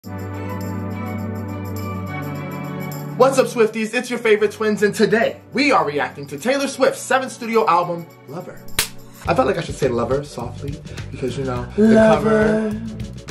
What's up, Swifties? It's your favorite twins, and today we are reacting to Taylor Swift's 7th studio album, Lover. I felt like I should say Lover softly because, you know, the cover.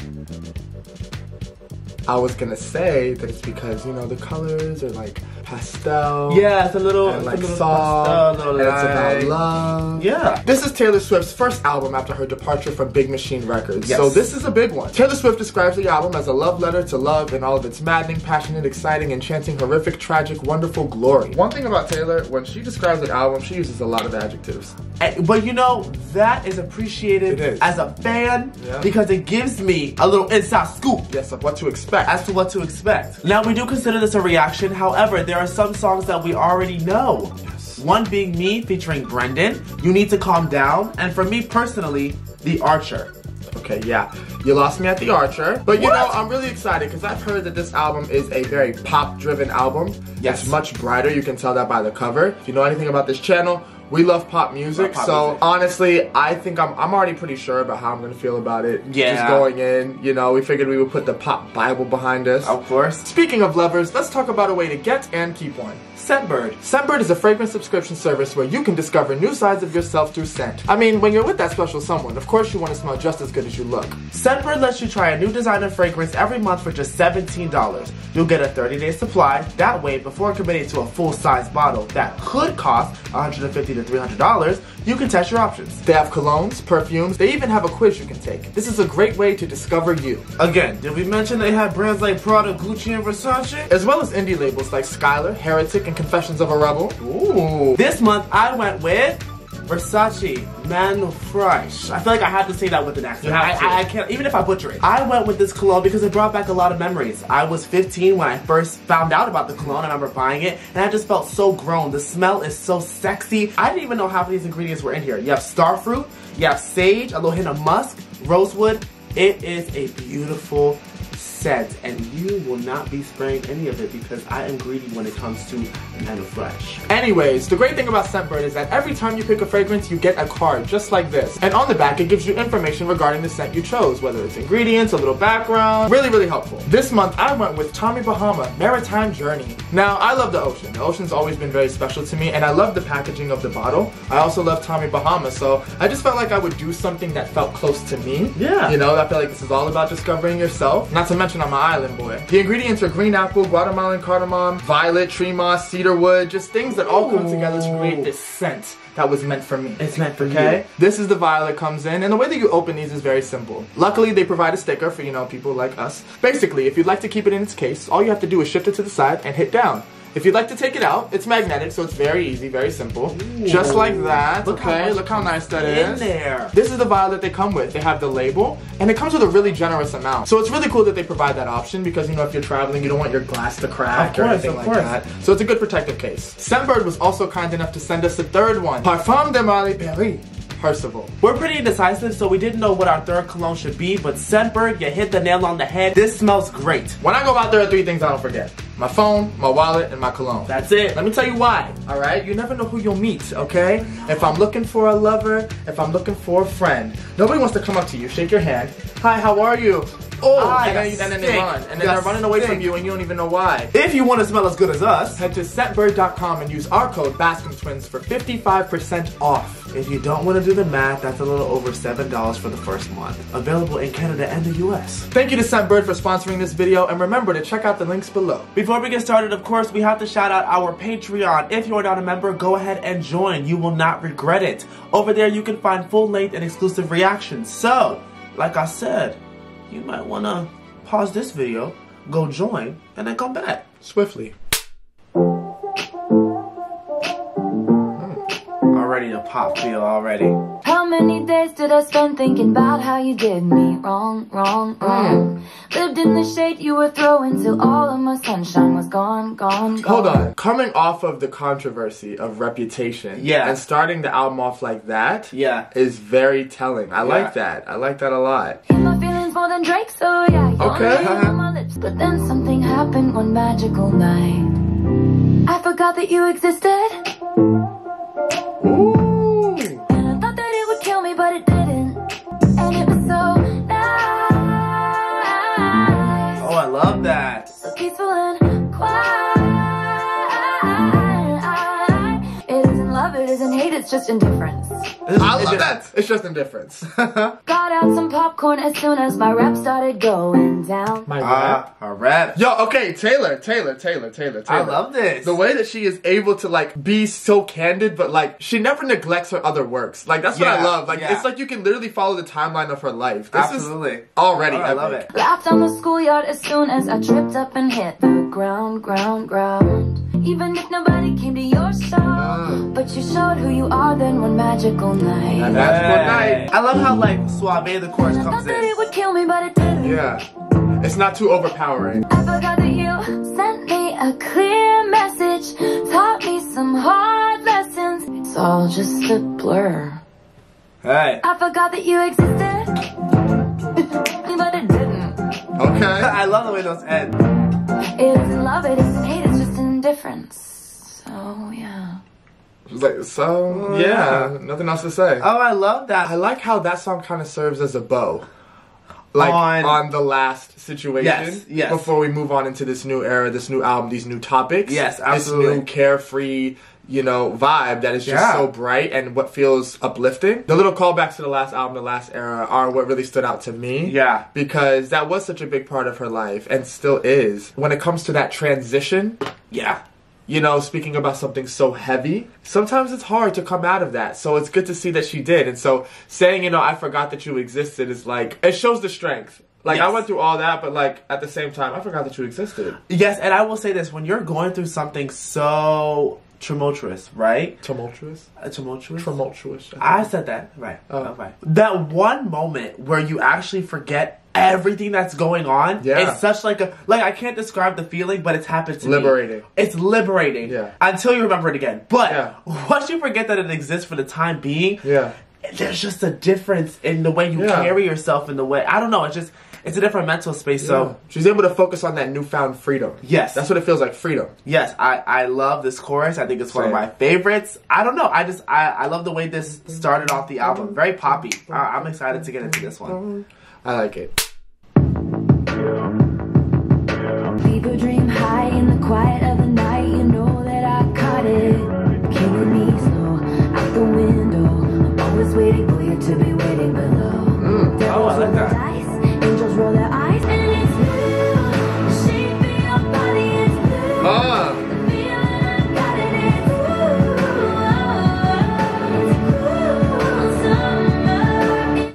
I was gonna say that it's because, you know, the colors are like pastel. Yeah, it's a little, and like soft, pastel, and it's about love. Yeah. This is Taylor Swift's first album after her departure from Big Machine Records. Yes. So this is a big one. Taylor Swift describes the album as a love letter to love in all of its maddening, passionate, exciting, enchanting, horrific, tragic, wonderful glory. One thing about Taylor, when she describes an album, she uses a lot of adjectives. But you know, that is appreciated as a fan because it gives me a little inside scoop. Yes, of what to expect. As to what to expect. Now, we do consider this a reaction. However, there are some songs that we already know. Yes. One being Me featuring Brendan, You Need to Calm Down, and for me personally, The Archer. Okay, yeah. You lost me at The Archer. But you know, I'm really excited because I've heard that this album is a very pop-driven album. Yes. It's much brighter. You can tell that by the cover. If you know anything about this channel, we love pop music. Honestly, I think I'm already pretty sure about how I'm gonna feel about it. Yeah. Just going in, you know, we figured we would put the pop Bible behind us. Of course. Speaking of lovers, let's talk about a way to get and keep one. Scentbird. Scentbird is a fragrance subscription service where you can discover new sides of yourself through scent. I mean, when you're with that special someone, of course you want to smell just as good as you look. Scentbird lets you try a new designer fragrance every month for just $17. You'll get a 30-day supply. That way, before committing to a full-size bottle that could cost $150 to $300, you can test your options. They have colognes, perfumes, they even have a quiz you can take. This is a great way to discover you. Again, did we mention they have brands like Prada, Gucci, and Versace? As well as indie labels like Skylar, Heretic, and Confessions of a Rebel. Ooh. This month, I went with Versace Man Fresh. I feel like I have to say that with an accent. I can't, even if I butcher it. I went with this cologne because it brought back a lot of memories. I was 15 when I first found out about the cologne. I remember buying it, and I just felt so grown. The smell is so sexy. I didn't even know half of these ingredients were in here. You have starfruit, you have sage, a little hint of musk, rosewood. It is a beautiful scent, and you will not be spraying any of it because I am greedy when it comes to Man Fresh. Anyways, the great thing about Scentbird is that every time you pick a fragrance, you get a card just like this. And on the back, it gives you information regarding the scent you chose, whether it's ingredients, a little background. Really, really helpful. This month, I went with Tommy Bahama Maritime Journey. Now, I love the ocean. The ocean's always been very special to me, and I love the packaging of the bottle. I also love Tommy Bahama, so I just felt like I would do something that felt close to me. Yeah. You know, I feel like this is all about discovering yourself. Not to mention I'm an island boy. The ingredients are green apple, Guatemalan cardamom, violet, tree moss, cedar wood, just things that all come together to create this scent that was meant for me. It's meant for you. This is the vial that comes in, and the way that you open these is very simple. Luckily, they provide a sticker for, you know, people like us. Basically, if you'd like to keep it in its case, all you have to do is shift it to the side and hit down. If you'd like to take it out, it's magnetic, so it's very easy, very simple. Ooh. Just like that. Look how nice that is. In there. This is the vial that they come with. They have the label, and it comes with a really generous amount. So it's really cool that they provide that option because, you know, if you're traveling, you don't want your glass to crack or anything like that. So it's a good protective case. Scentbird was also kind enough to send us a third one. Parfum de Marie Perry. Percival. We're pretty indecisive, so we didn't know what our third cologne should be, but Scentbird, you hit the nail on the head. This smells great. When I go out, there are 3 things I don't forget. My phone, my wallet, and my cologne. That's it. Let me tell you why, alright? You never know who you'll meet, okay? If I'm looking for a lover, if I'm looking for a friend, nobody wants to come up to you, shake your hand. Hi, how are you? Oh, and then they run. And then they're running away from you and you don't even know why. If you want to smell as good as us, head to scentbird.com and use our code BaskinTwins for 55% off. If you don't want to do the math, that's a little over $7 for the first month. Available in Canada and the US. Thank you to Scentbird for sponsoring this video, and remember to check out the links below. Before we get started, of course, we have to shout out our Patreon. If you are not a member, go ahead and join. You will not regret it. Over there, you can find full-length and exclusive reactions. So, like I said, you might want to pause this video, go join, and then come back. Swiftly. Already a pop feel already. How many days did I spend thinking about how you did me wrong? Lived in the shade you were throwing till all of my sunshine was gone. Hold on. Coming off of the controversy of Reputation and starting the album off like that is very telling. I like that. I like that a lot. In my feelings more than Drake, so yeah. Okay. On my lips, but then something happened one magical night. I forgot that you existed. Ooh. And I thought that it would kill me, but it didn't. And it was so nice. Oh, I love that. So peaceful and quiet. It isn't love, it isn't hate, it's just indifference. I love that. It's just indifference. Got out some popcorn as soon as my rap started going down. My rap? Her rap. Yo, okay, Taylor. I love this. The way that she is able to, like, be so candid, but, like, she never neglects her other works. Like, that's what I love. Like, it's like you can literally follow the timeline of her life. This Absolutely. Is already I love it. Laughed on the schoolyard as soon as I tripped up and hit the ground. Even if nobody came to your show, but you showed who you are then one magical night. That magical night. I love how, like, suave the chorus comes Thought that in. it would kill me, but it didn't. Yeah. It's not too overpowering. I forgot that you sent me a clear message, taught me some hard lessons. It's all just a blur. Hey. I forgot that you existed, but it didn't. Okay. I love the way those end. It isn't love, it isn't hate, it's just indifference. So, yeah. It's like, so, yeah, nothing else to say. Oh, I love that. I like how that song kind of serves as a bow. Like, on the last situation. Yes. Before we move on into this new era, this new album, these new topics. Yes, absolutely. This new carefree, you know, vibe that is just so bright and what feels uplifting. The little callbacks to the last album, the last era, are what really stood out to me. Yeah. Because that was such a big part of her life and still is. When it comes to that transition. Yeah. You know, speaking about something so heavy, sometimes it's hard to come out of that. So it's good to see that she did. And so saying, you know, I forgot that you existed is like, it shows the strength. Like, I went through all that, but like, at the same time, I forgot that you existed. Yes, and I will say this, when you're going through something so tumultuous, right? Tumultuous? Tumultuous? Tumultuous. I said that. Right. Okay. That one moment where you actually forget everything that's going on. Yeah. It's such like a, like, I can't describe the feeling, but it's happened to me. Liberating. It's liberating. Yeah. Until you remember it again. But once you forget that it exists for the time being, there's just a difference in the way you carry yourself, in the way, I don't know, it's a different mental space. So she's able to focus on that newfound freedom. Yes. That's what it feels like, freedom. Yes, I love this chorus. I think it's one of my favorites. I don't know. I love the way this started off the album. Very poppy. I'm excited to get into this one. I like it. Fever dream high in the quiet of the night. You know that I caught it. Killing me slow out the window. I'm always waiting for you to be waiting below. Oh, I like that. Angels roll their eyes and it's blue. The shape of your body is blue. The feeling I got it is blue. It's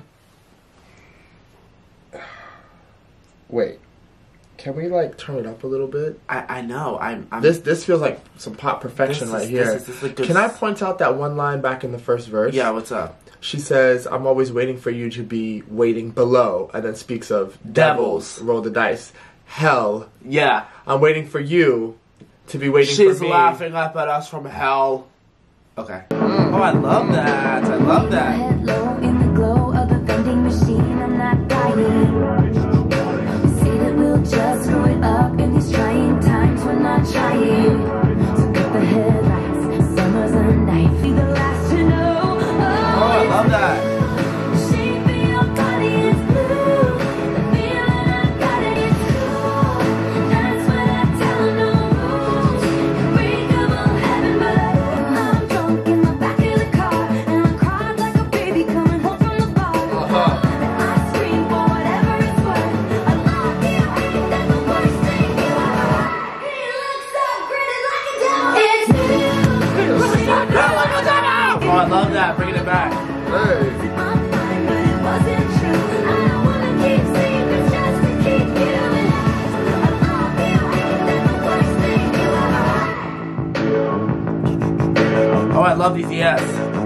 cool summer. Wait. Can we like turn it up a little bit? I know. I'm This feels like some pop perfection right here. This is a good. Can I point out that one line back in the first verse? Yeah, what's up? She says, I'm always waiting for you to be waiting below, and then speaks of devils, roll the dice, hell. Yeah. I'm waiting for you to be waiting for me. She's laughing up at us from hell. Okay. Oh, I love that. I love that. Head low in the glow of the vending machine. I'm not dying. Say that we'll just screw it up in these trying times. We're not trying. So cut the headlights. Summer's a night. Be the last to know. Oh, I love that. Oh, I love that. Bringing it back. Oh, I love these. Yes.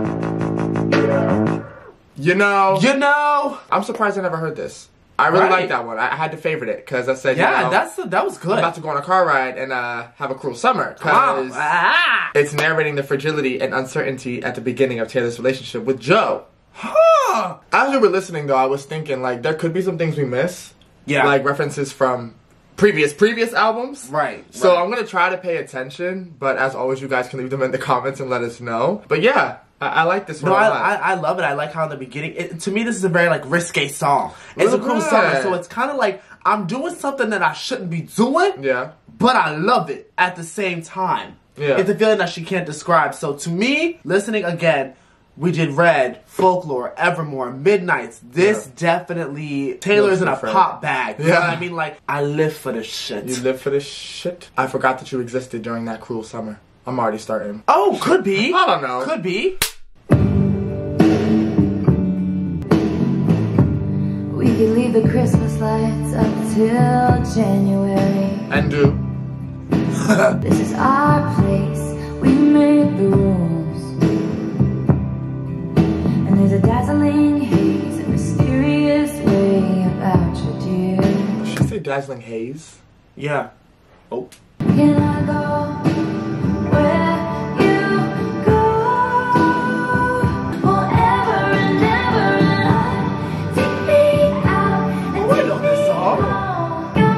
You know. I'm surprised I never heard this. I really like that one. I had to favorite it because I said, yeah, you know, that was good. I'm about to go on a car ride and have a cruel summer because it's narrating the fragility and uncertainty at the beginning of Taylor's relationship with Joe. As we were listening, though, I was thinking like there could be some things we miss. Yeah, like references from previous albums. Right. So I'm gonna try to pay attention, but as always, you guys can leave them in the comments and let us know. But yeah. I like this one. No, I love it. I like how in the beginning, to me, this is a very like risque song. It's a cool summer, so it's kind of like I'm doing something that I shouldn't be doing. Yeah. But I love it at the same time. Yeah. It's a feeling that she can't describe. So to me, listening again, we did Red, Folklore, Evermore, Midnights. This definitely, Taylor's in a pop bag. You know what I mean? Like, I live for this shit. You live for this shit? I forgot that you existed during that cruel summer. I'm already starting. Oh, could be. I don't know. Could be. We could leave the Christmas lights up till January. And do. This is our place. We made the rules. And there's a dazzling haze, a mysterious way about you, dear. Did she say dazzling haze? Yeah. Oh. Can I go where you go? Forever and ever, and take me out and I know this song. you're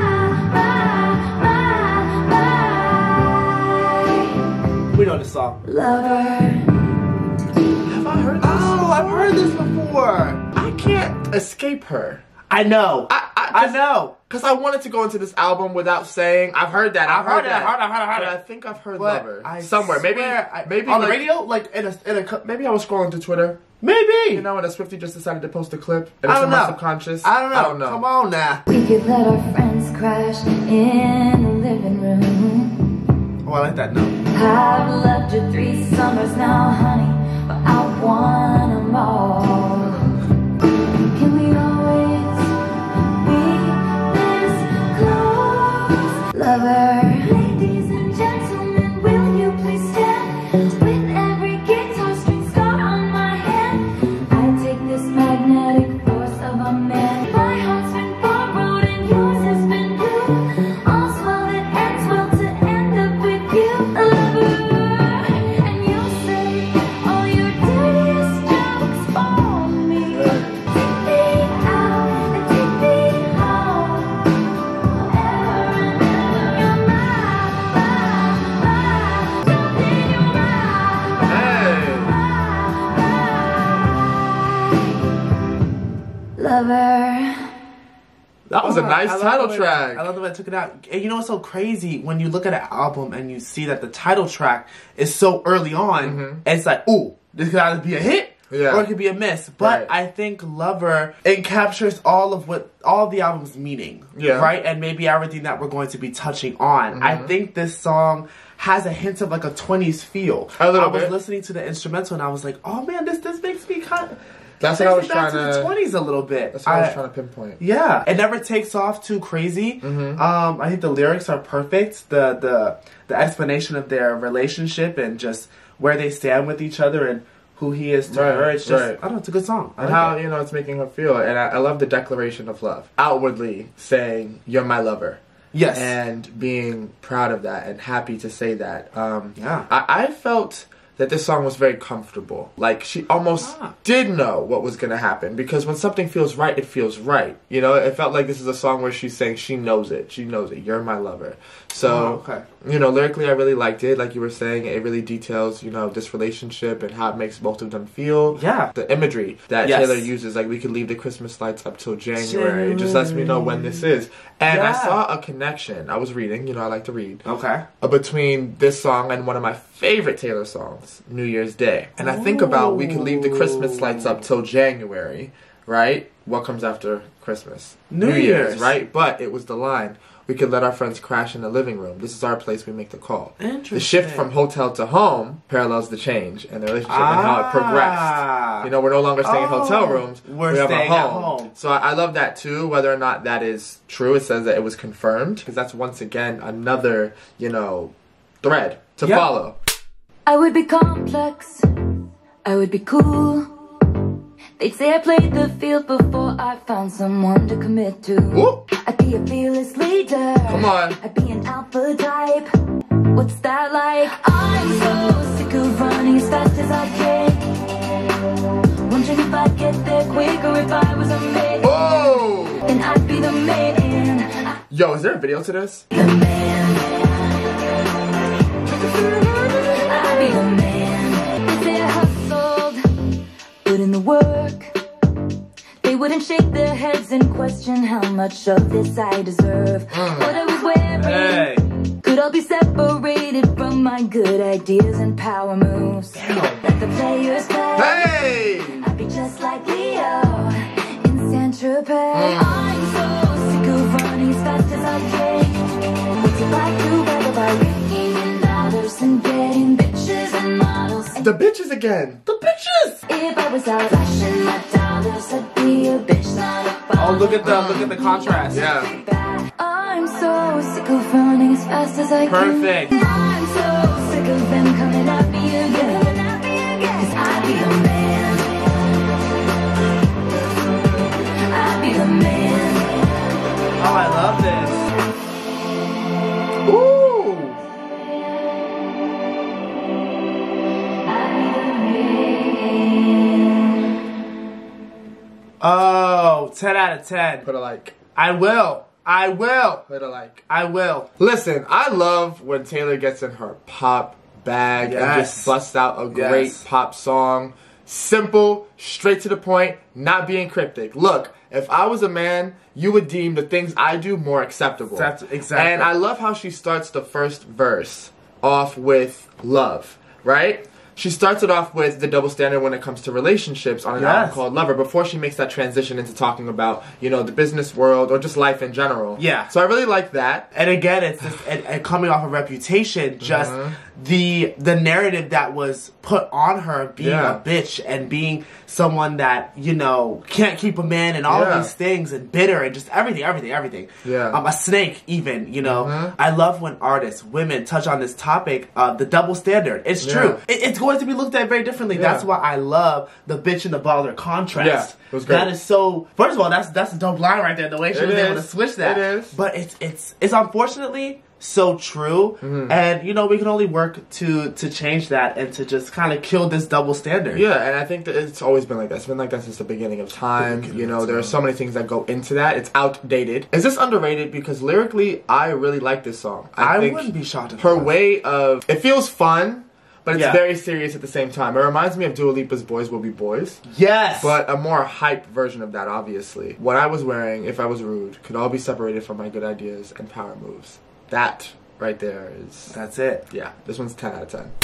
my We know this song. lover. Have I heard this? Oh, I've heard this before. I can't escape her. I know. I know. Because I wanted to go into this album without saying, I've heard that, I've heard that. I've heard But I it. think I've heard But Lover. I Somewhere. swear, Maybe on the like, radio? Like, in a maybe I was scrolling through Twitter. maybe. You know, and a Swiftie just decided to post a clip. And I it's don't in my know. subconscious. I don't know. know. Come on now. We could let our friends crash in the living room. Oh, I like that note. I've loved you 3 summers now, honey, but I want them all. Can we always be this close, lover? Ladies and gentlemen, will you please stand? With every guitar string scar on my hand, I take this magnetic force of a man. My heart's been borrowed and yours has been blue. All's well that ends well to end up with you, lover. And you'll say all your dirtiest jokes for me. Take me out and take me home. Forever and ever, you're something you're Hey. lover. That was a nice I love title the way track. I love the way I took it out. And you know what's so crazy? When you look at an album and you see that the title track is so early on, it's like, ooh, this could either be a hit or it could be a miss. But Right. I think Lover, it captures all of the album's meaning. Yeah. Right? And maybe everything that we're going to be touching on. I think this song has a hint of like a 20s feel. A little I was bit. listening to the instrumental and I was like, oh man, this makes me kind of... That's what I was back trying to the to... 20s a little bit. That's what I was trying to pinpoint. Yeah, it never takes off too crazy. I think the lyrics are perfect. The explanation of their relationship and just where they stand with each other and who he is to her. It's just, I don't know, it's a good song. I And like how, it. you know, it's making her feel. And I love the declaration of love. Outwardly saying, you're my lover. Yes. And being proud of that and happy to say that. Yeah. I felt that this song was very comfortable. Like, she almost did know what was going to happen. Because when something feels right, it feels right. You know, it felt like this is a song where she's saying she knows it. She knows it. You're my lover. So, you know, lyrically, I really liked it. Like you were saying, it really details, you know, this relationship and how it makes both of them feel. Yeah. The imagery that Taylor uses, like, we could leave the Christmas lights up till January. It just lets me know when this is. And I saw a connection. I was reading, you know, I like to read. Okay. Between this song and one of my favorite Taylor songs, New Year's Day. And I think about we could leave the Christmas lights up till January, right? What comes after Christmas? New Year's. Right? But it was the line, we could let our friends crash in the living room. This is our place, we make the call. Interesting. The shift from hotel to home parallels the change and the relationship and how it progressed. You know, we're no longer staying in hotel rooms. We're we have staying a at home. home. So I love that too, whether or not that is true. It says that it was confirmed. Because that's once again another, you know, thread to follow. I would be complex, I would be cool. They'd say I played the field before I found someone to commit to. Whoop. I'd be a fearless leader. Come on. I'd be an alpha type. What's that like? I'm so sick of running as fast as I can. Wondering if I'd get there quicker if I was a man. Oh! And I'd be the man. Yo, is there a video to this? The man. I'd be the man. If they hustled, put in the work, they wouldn't shake their heads and question how much of this I deserve. What I was wearing could all be separated from my good ideas and power moves. Let the players play. I'd be just like Leo in Saint-Tropez. I'm so sick of running as fast as I can. What's it like to brag about raking in dollars and getting bitches and models? The bitches again. The bitches. If I was out flashing my dollars, I'd be a bitch, not a bother. Oh, look at the contrast. Yeah. I'm so sick of running as fast as I can. Perfect. I'm so sick of them coming at me again. Cause I'd be the man. I'd be the man. Oh, I love this. Ooh. Oh, 10 out of 10. Put a like. I will. Put a like. I will. Listen, I love when Taylor gets in her pop bag and just busts out a great pop song. Simple, straight to the point, not being cryptic. Look, if I was a man, you would deem the things I do more acceptable. Exactly. And I love how she starts the first verse off with love, right? She starts it off with the double standard when it comes to relationships on an album called Lover before she makes that transition into talking about, you know, the business world or just life in general. Yeah. So I really like that. And again, it's just, and coming off of Reputation, just the narrative that was put on her being a bitch and being someone that, you know, can't keep a man and all of these things and bitter and just everything. Yeah. A snake even, you know. I love when artists, women touch on this topic, the double standard. It's true. It's going to be looked at very differently. That's why I love the bitch and the baller contrast. Yeah, it was great. That is so, first of all, that's a dope line right there, the way she was able to switch that. It is. But it's unfortunately so true, and you know we can only work to change that and to just kind of kill this double standard. Yeah, and I think that it's always been like that. It's been like that since the beginning of time. You know, there are so many things that go into that. It's outdated. Is this underrated? Because lyrically, I really like this song. I think wouldn't be shocked if her way of it feels fun, but it's very serious at the same time. It reminds me of Dua Lipa's Boys Will Be Boys. Yes! But a more hyped version of that, obviously. What I was wearing, if I was rude, could all be separated from my good ideas and power moves. That right there is... That's it. Yeah, this one's 10 out of 10.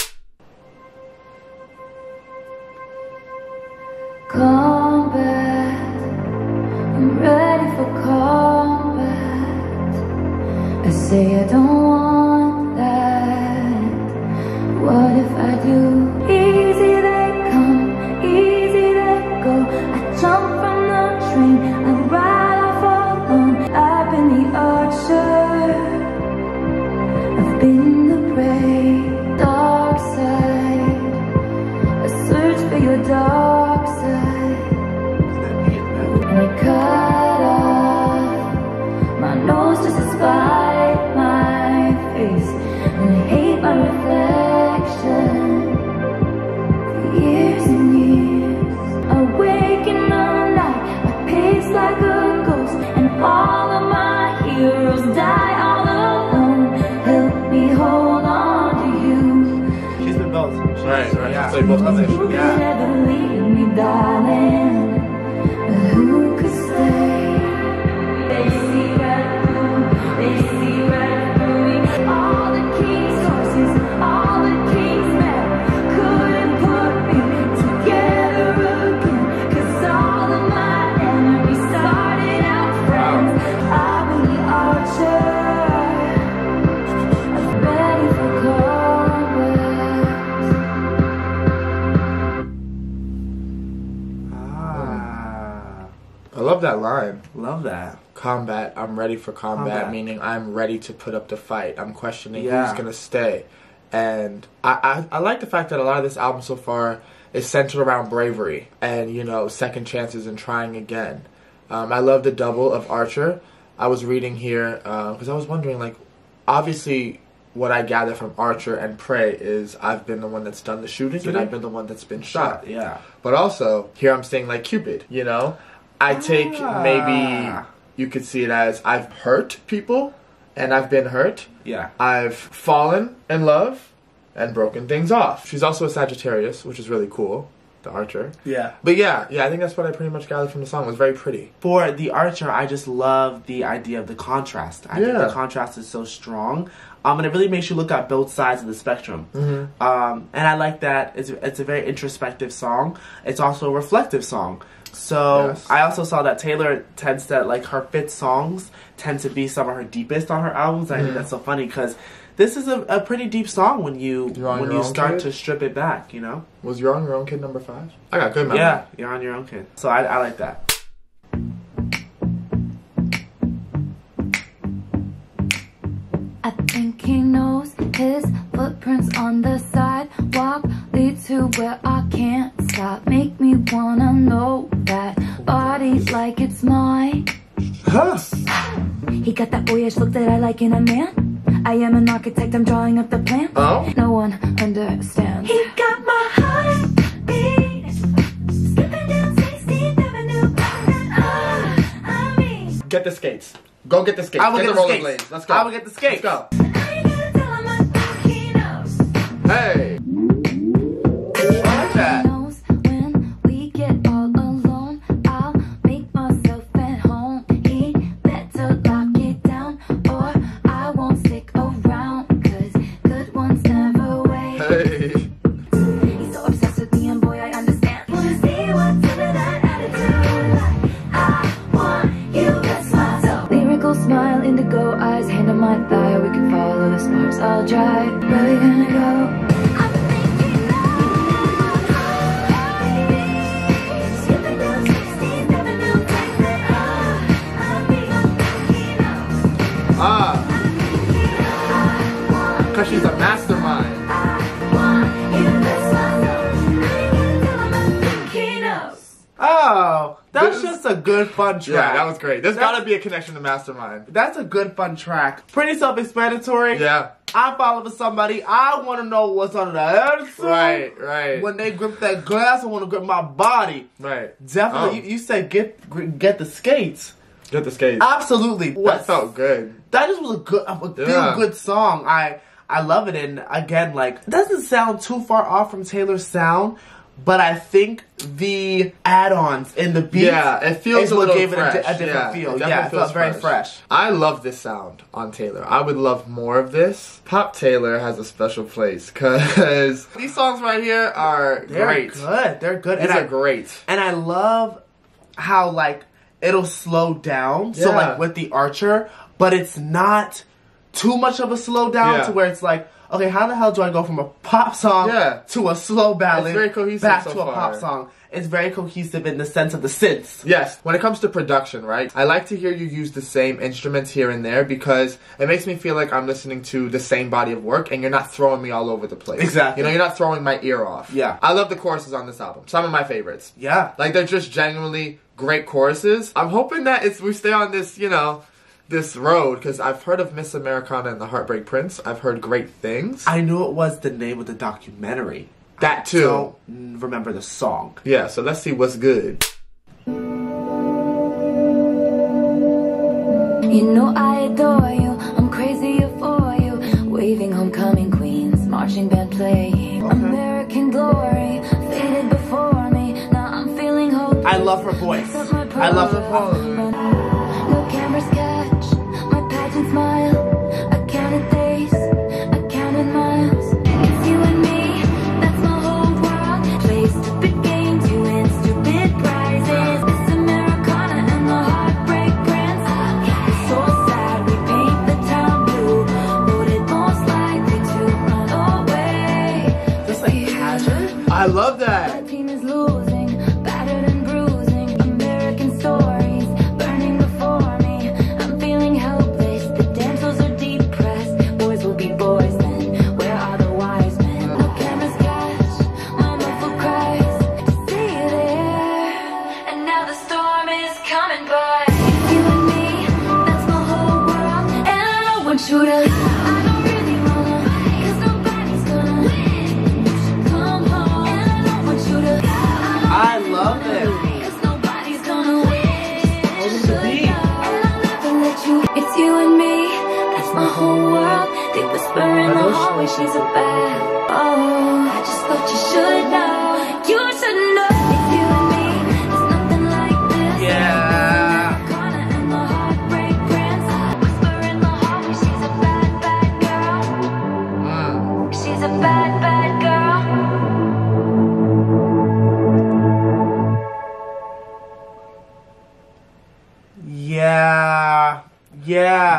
Combat, I'm ready for combat. I say I don't want that. What if I do? Easy they come, easy they go. I jump from the train, I ride off alone. I've been the archer, I've been the prey. Dark side, I search for your dark side. And I cut off my nose just to spite my face. And I hate my reflection for years and years. Awake in the night, I pace like a ghost. And all of my heroes die all alone. Help me hold on to you. She's been both. Right. Yeah. So you both love it. You can never leave me, darling. But who could stay? They see right through, they see right through me. All the king's horses, all the king's men couldn't put me together again. 'Cause all of my enemies started out friends. I'm the archer, I'm ready for combat. I love that line. Love that. Combat, I'm ready for combat, meaning I'm ready to put up the fight. I'm questioning who's going to stay. And I like the fact that a lot of this album so far is centered around bravery and, you know, second chances and trying again. I love the double of Archer. I was reading here, because I was wondering, like, obviously what I gather from Archer and Prey is I've been the one that's done the shooting and I've been the one that's been shot. Yeah. But also, here I'm saying like Cupid, you know? I take maybe you could see it as I've hurt people and I've been hurt. Yeah. I've fallen in love and broken things off. She's also a Sagittarius, which is really cool. The Archer. Yeah. But yeah, I think that's what I pretty much gathered from the song. It was very pretty. For The Archer, I just love the idea of the contrast. I think the contrast is so strong. And it really makes you look at both sides of the spectrum. And I like that. It's a very introspective song. It's also a reflective song. So I also saw that Taylor tends to, like, her 5th songs tend to be some of her deepest on her albums. I think that's so funny because this is a pretty deep song when you start to strip it back, you know? Was You're On Your Own Kid number 5? I got good memory. Yeah, You're On Your Own Kid. So I like that. I think he knows his footprints on the sidewalk lead to where I can't stop. Make me wanna know that body like it's mine. He got that boyish look that I like in a man. I am an architect, I'm drawing up the plan. No one understands. He got my heart beat, skipping down 16th Avenue. I mean, get the skates. Go get the skates. I will get the rollerblades. Let's go. I will get the skates. Let's go. Hey. I like that. When we get all alone, I'll make myself at home. He better lock it down, or I won't stick around. 'Cause good ones never wait. Hey. He's so obsessed with me, and boy, I understand. Wanna see what's under that attitude? I want you to smile. So lyrical smile, indigo eyes, hand on my thigh. We can follow the sparks. I'll drive. Where we gonna go? Because she's a mastermind. Oh, that's just a good fun track. Yeah, that was great. There's gotta be a connection to Mastermind. That's a good fun track. Pretty self-explanatory. Yeah. I'm following somebody. I want to know what's under the attitude. Right. When they grip that glass, I want to grip my body. Right. Definitely. You said get the skates. Get the skates. Absolutely. That felt good. That just was a feel-good song. I love it. And again, like, it doesn't sound too far off from Taylor's sound, but I think the add-ons in the beat it feels a little gave fresh. it a different feel. It felt very fresh. I love this sound on Taylor. I would love more of this. Pop Taylor has a special place because these songs right here are great. They're good. These are great. And I love how, like, it'll slow down. So, like, with The Archer, but it's not too much of a slow down to where it's like, okay, how the hell do I go from a pop song to a slow ballad very cohesive back so to a pop far. song? It's very cohesive in the sense of the synths. Yes, when it comes to production, right? I like to hear you use the same instruments here and there because it makes me feel like I'm listening to the same body of work and you're not throwing me all over the place. Exactly. You know, you're not throwing my ear off. Yeah. I love the choruses on this album. Some of my favorites. Yeah. Like, they're just genuinely great choruses. I'm hoping that we stay on this, you know, this road, because I've heard of Miss Americana and the Heartbreak Prince. I've heard great things. I knew it was the name of the documentary. That too. I don't remember the song. Yeah, so let's see what's good. You know I adore you, I'm crazy for you. Waving homecoming queens, marching band playing. American glory, faded before me. Now I'm feeling hope. I love her voice. I love her voice. No cameras catch my pageant smile. I counted days, I counted miles. It's you and me, that's my whole world. Play stupid games, you win stupid prizes. Miss Americana and the Heartbreak Prince. It's so sad, we paint the town blue. Voted most likely to run away. Just like pageant. I love that. The team is losing, battered and bruising. American stories burning before me. I'm feeling helpless. The damsels are depressed. Boys will be boys then. Where are the wise men? No cameras catch my muffled cries. To see you there, and now the storm is coming by. It's you and me, that's my whole world, and I don't want you to. I don't really wanna, 'cause nobody's gonna come home, and I don't want you to. I love it. 'Cause nobody's gonna win. Hold the beat. It's you and me, that's my whole world. They whisper in the hallway, she's a bad. Oh, I just thought you should know. You should know.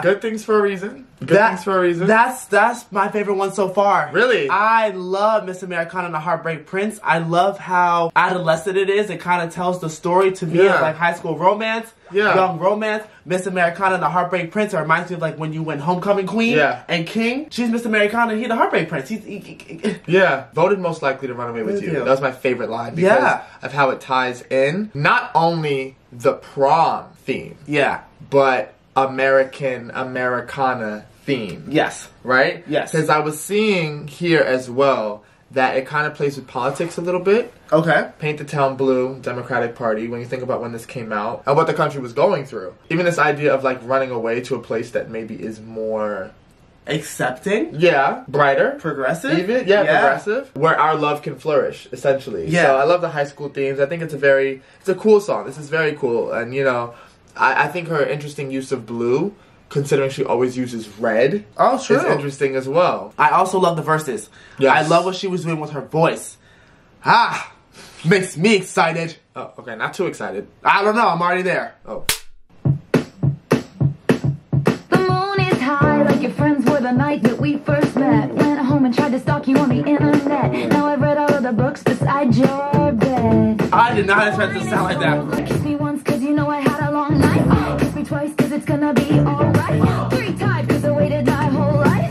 Good things for a reason. Good things for a reason. That's my favorite one so far. Really? I love Miss Americana and the Heartbreak Prince. I love how adolescent it is. It kind of tells the story to me of like high school romance, young romance. Miss Americana and the Heartbreak Prince. It reminds me of like when you went Homecoming Queen and King. She's Miss Americana and he the Heartbreak Prince. Yeah. Voted most likely to run away with you. That was my favorite line because of how it ties in not only the prom theme. But Americana theme. Yes. Right? Yes. Because I was seeing here as well that it kind of plays with politics a little bit. Okay. Paint the Town Blue, Democratic Party, when you think about when this came out and what the country was going through. Even this idea of like running away to a place that maybe is more accepting. Yeah. Brighter. Progressive. Even. Yeah, progressive. Where our love can flourish, essentially. Yeah. So I love the high school themes. I think it's a cool song. This is very cool. And you know, I think her interesting use of blue, considering she always uses red, is interesting as well. I also love the verses. Yes. I love what she was doing with her voice. Makes me excited. Oh, okay, not too excited. I don't know, I'm already there. Oh. The moon is high like your friends were the night that we first met. Went home and tried to stalk you on the internet. Now I've read all of the books beside your bed. I did not expect it to sound like that. Kiss me once cause you know I had a long night. Kiss me twice cause it's gonna be alright. 3 times cause I waited my whole life.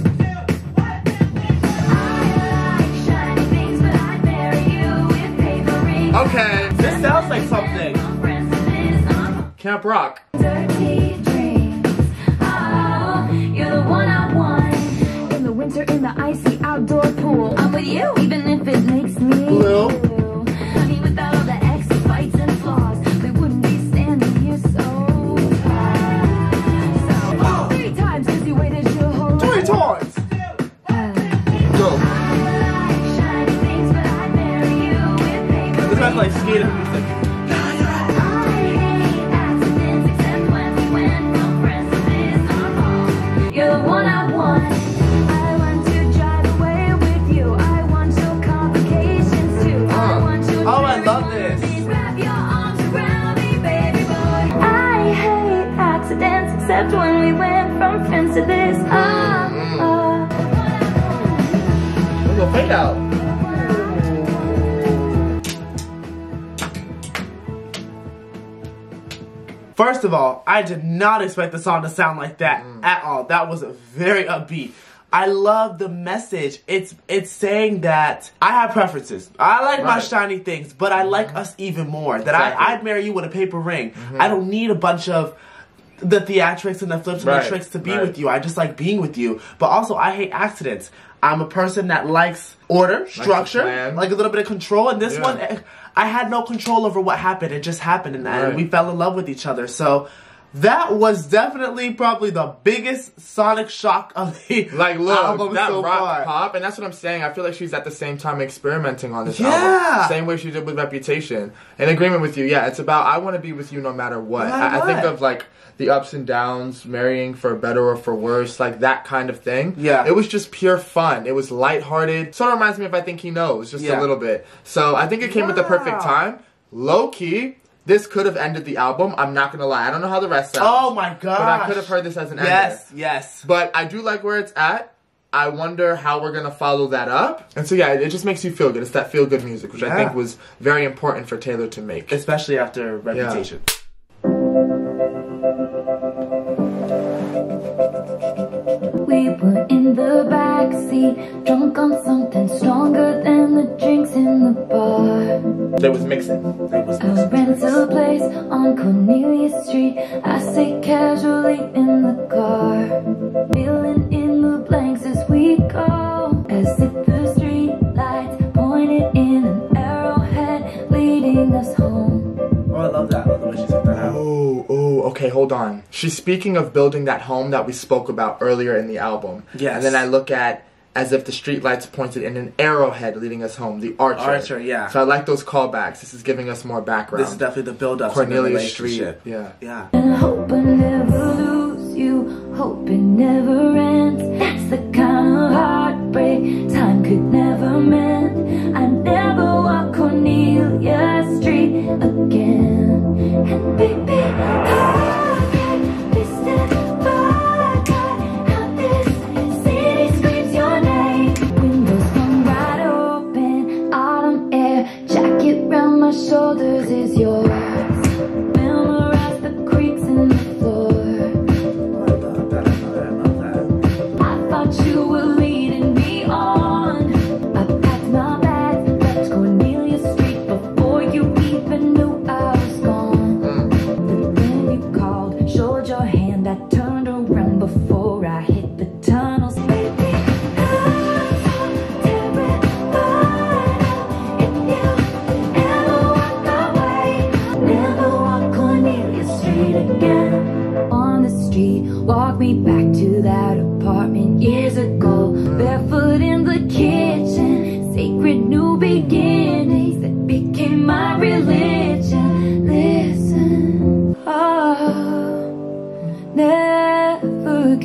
I like shiny things but I'd marry you with paper rings. Okay, this sounds like something. Camp Rock. Dirty dreams. Oh, you're the one I want. In the winter in the icy outdoor pool. I'm with you even if it makes me blue. Honey, without all the exes, fights and flaws, we wouldn't be standing here so far. So 3 times cause you waited your whole 3 times. Go. Shiny things, but I'd marry you with paper. This sounds like skater music. You're the one I want. I want to drive away with you. I want your complications too. I want your I love this. Wrap your arms around me, baby boy. I hate accidents, except when we went from friends to this. We'll fade out. First of all, I did not expect the song to sound like that at all. That was very upbeat. I love the message. It's saying that I have preferences. I like my shiny things, but I like us even more. That I'd marry you with a paper ring. I don't need a bunch of the theatrics and the flips and the tricks to be with you. I just like being with you. But also, I hate accidents. I'm a person that likes order, structure, like a little bit of control. And this one, I had no control over what happened. It just happened, and we fell in love with each other. So that was definitely probably the biggest sonic shock of the album that so rock far. pop, and that's what I'm saying. I feel like she's at the same time experimenting on this album. Same way she did with Reputation. In agreement with you, it's about I want to be with you no matter what. I think of like the ups and downs, marrying for better or for worse, like that kind of thing. Yeah. It was just pure fun. It was lighthearted. Sort of reminds me of I Think He Knows, just a little bit. So I think it came at the perfect time. Low key, this could have ended the album. I'm not gonna lie. I don't know how the rest sounds. Oh my god! But I could have heard this as an ender. Yes. But I do like where it's at. I wonder how we're gonna follow that up. And so it just makes you feel good. It's that feel good music, which I think was very important for Taylor to make, especially after Reputation. We were in the backseat, drunk on something stronger than the drinks in the bar. There was mixing. A rental place on Cornelia Street. I say casually in the car, filling in the blanks as we go, as if the street lights pointed in an arrowhead leading us home. Oh, I love that. I love the way she said that out. Okay, hold on. She's speaking of building that home that we spoke about earlier in the album. Yes. And then I look at as if the streetlights pointed in an arrowhead leading us home, the Archer. Archer, yeah. So I like those callbacks. This is giving us more background. This is definitely the build-up. Cornelia Street. Yeah. And I hope I never lose you, hope it never ends. That's the kind of heartbreak time could never mend. I never walk Cornelia Street again. And baby, I can't be stand by.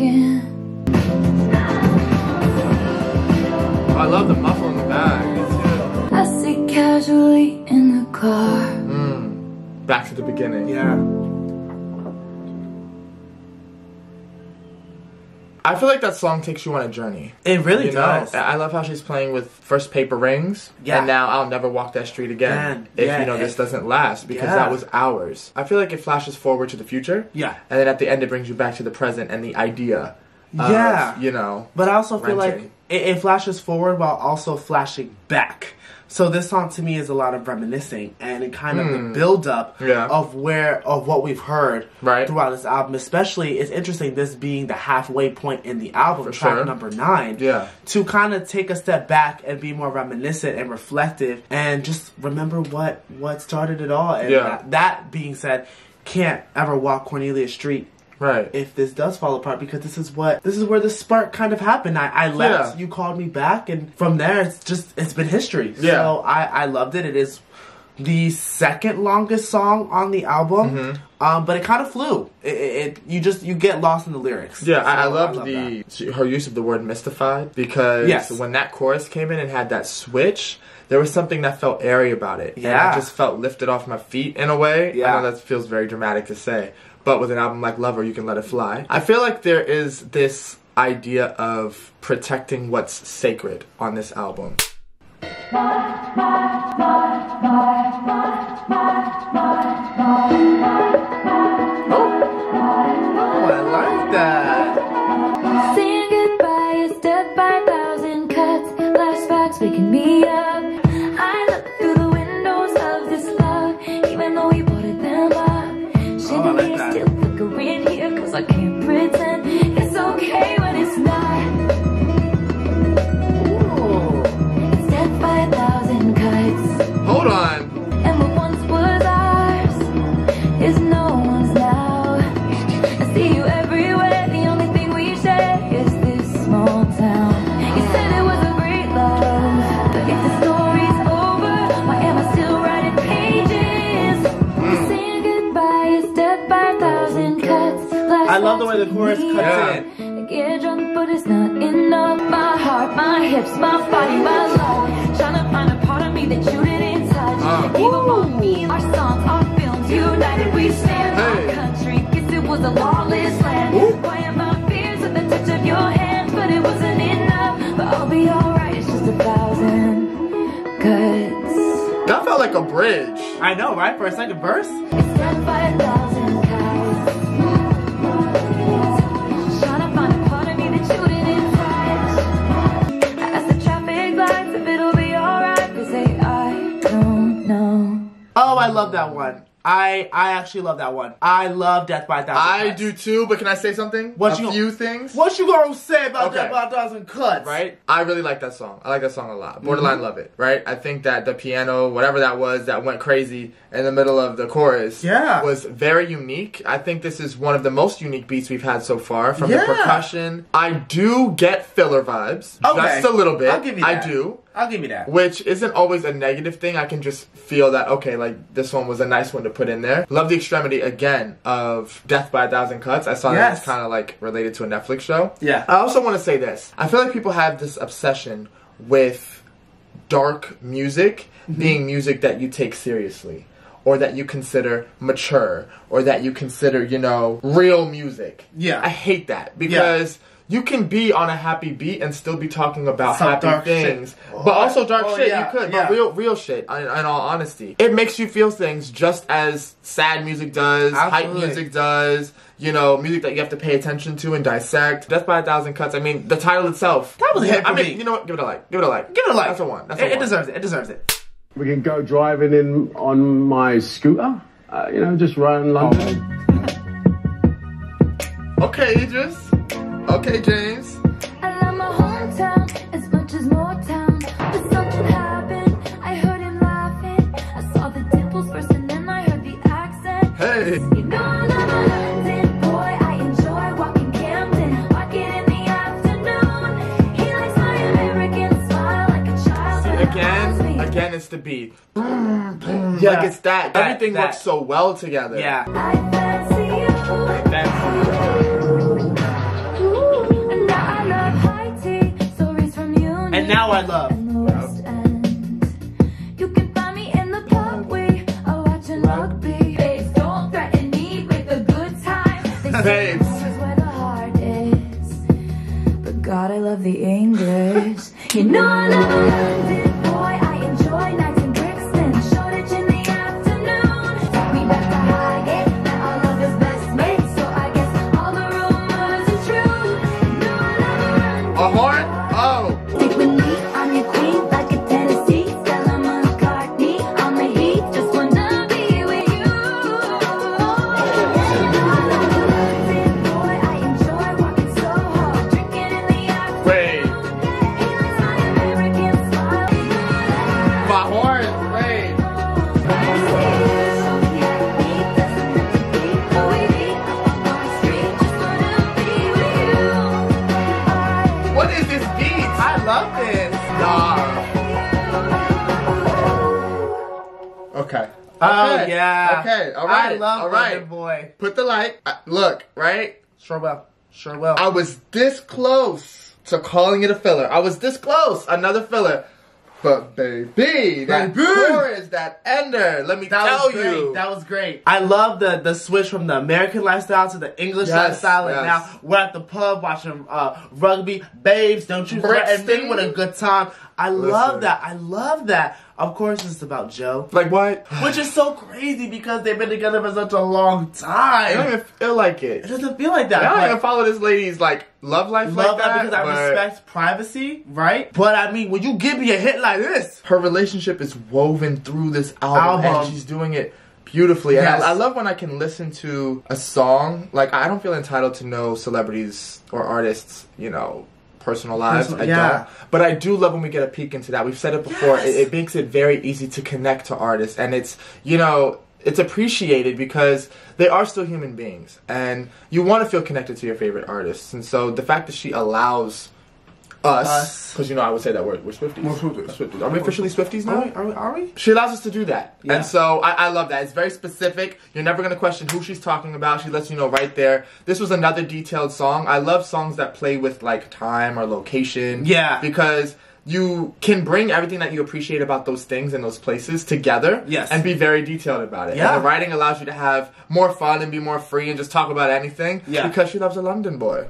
again. I love the muffle in the back. I sit casually in the car. Back to the beginning. Yeah. I feel like that song takes you on a journey. It really You know? does. I love how she's playing with first Paper Rings, Yeah. and now I'll never walk that street again. Man, if yeah, you know this doesn't last, because yeah. that was ours. I feel like it flashes forward to the future. Yeah. And then at the end it brings you back to the present and the idea of, Yeah. you know. But I also feel like renting. it flashes forward while also flashing back. So this song to me is a lot of reminiscing and it kind of the build up of what we've heard throughout this album. Especially, it's interesting this being the halfway point in the album, track number 9. Yeah. To kind of take a step back and be more reminiscent and reflective and just remember what started it all. And that being said, can't ever walk Cornelia Street. Right. If this does fall apart, because this is where the spark kind of happened. I left, you called me back, and from there it's been history. Yeah. So I loved it. It is the second longest song on the album, but it kind of flew. You get lost in the lyrics. Yeah, So I loved her use of the word mystified, because when that chorus came in and had that switch, there was something that felt airy about it. Yeah. And I just felt lifted off my feet in a way. Yeah. I know that feels very dramatic to say, but with an album like Lover, you can let it fly. I feel like there is this idea of protecting what's sacred on this album. Oh, I like that. Saying goodbye is death by 1,000 cuts. Flashbacks waking me up. I look through the windows of this love, even though we boarded them up. Chandeliers still flickering here, cause I can't pretend it's okay when it's not. It's death by 1,000 cuts. Hold on. And what once was ours is no one's now. I see you everywhere, the only thing we share is this small town. You said it was a great love, but if the story's over, why am I still writing pages? Saying goodbye is death by 1,000 cuts. I love the way the chorus cuts in. I get drunk, but it's not enough. My heart, my hips, my body, my love. Trying to find a part of me that you didn't touch. Even on me, our songs, our films, united we stand. Our country, guess it was a lawless land. Quiet my fears with the touch of your hand, but it wasn't enough. But I'll be alright, it's just 1,000 cuts. That felt like a bridge. I know, right? For a second verse? It's death by 1,000 cuts. Trying to find a part of me that you didn't touch. As the traffic lights, if it'll be alright, cause I don't know. Oh, I love that one. I actually love that one. I love Death by 1,000 Cuts. I do too, but can I say something? A few things? What you gonna say about Death by 1,000 Cuts? Right? I really like that song. I like that song a lot. Borderline love it, right? I think that the piano, whatever that was, that went crazy in the middle of the chorus was very unique. I think this is one of the most unique beats we've had so far from the percussion. I do get filler vibes. Okay. Just a little bit. I'll give you that. I do. I'll give you that. Which isn't always a negative thing. I can just feel that, okay, like, this one was a nice one to put in there. Love the extremity, again, of Death by 1,000 Cuts. I saw that it's kind of, like, related to a Netflix show. Yeah. I also want to say this. I feel like people have this obsession with dark music being music that you take seriously, or that you consider mature, or that you consider, you know, real music. Yeah. I hate that, because you can be on a happy beat and still be talking about some happy dark things. Shit. But also dark shit, yeah, you could. But real shit, in all honesty. It makes you feel things just as sad music does, hype music does, you know, music that you have to pay attention to and dissect. Death by 1,000 Cuts, I mean, the title itself. That was a hit for me. You know what? Give it a like. Give it a like. Give it a like. That's a one. That's a it one. deserves it. It deserves it. We can go driving in on my scooter, you know, just around London. Okay, Idris. Okay, James. I love my hometown as much as Motown. But something happened, I heard him laughing. I saw the dimples first and then I heard the accent. Hey. You know I'm a London boy, I enjoy walking Camden. Walking in the afternoon. He likes my American smile like a child. Again, it's the beat. Like it's that. Everything works so well together. Yeah. I fancy you. That's now I love. You can find me in the pub, we are watching rugby. Babes, don't threaten me with a good time. Babes. This is where the heart is. But God, I love the English. You know I love a London boy. I enjoy nights in Brixton, Shoreditch in the afternoon. Take me back to Highgate, met our lovers' best mates. So I guess all the rumors are true. You know I love a London A horn? Oh. Stick with me, I'm your queen, like a Tennessee. Stella McCartney, I'm the heat, just wanna be with you. Boy, I enjoy walking so hard, drinking in the afternoon. Wait. Here's my American smile. My horn. Wait. So we had me, doesn't have to be who we be. Up on the street, just wanna be with you. What is this beat? I love this. Okay. Oh Okay. yeah. Okay. All right. I love All right. London Boy. Put the light. Look. Right. Sure will. Sure will. I was this close to calling it a filler. I was this close. Another filler. But baby, that chorus, that ender, let me tell you. That was great. I love the switch from the American lifestyle to the English lifestyle. And now we're at the pub watching rugby. Babes, don't you threaten me with a good time. I love that. I love that. Of course, it's about Joe. Like what? Which is so crazy because they've been together for such a long time. I don't even feel like it. It doesn't feel like that. I don't but- even follow this lady's like love life like that. because I but respect privacy, right? But I mean, when you give me a hit like this, her relationship is woven through this album. And she's doing it beautifully. And Yes. I love when I can listen to a song. Like, I don't feel entitled to know celebrities or artists, you know, personal lives. I don't. But I do love when we get a peek into that. We've said it before. Yes. It makes it very easy to connect to artists. And it's, you know, it's appreciated because they are still human beings. And you want to feel connected to your favorite artists. And so the fact that she allows us, because, you know, I would say that we're Swifties. We're Swifties. Are we officially Swifties now? Are we? She allows us to do that. Yeah. And so I love that. It's very specific. You're never going to question who she's talking about. She lets you know right there. This was another detailed song. I love songs that play with like time or location. Yeah. Because you can bring everything that you appreciate about those things and those places together. Yes. And be very detailed about it. Yeah. And the writing allows you to have more fun and be more free and just talk about anything. Yeah. Because she loves a London boy.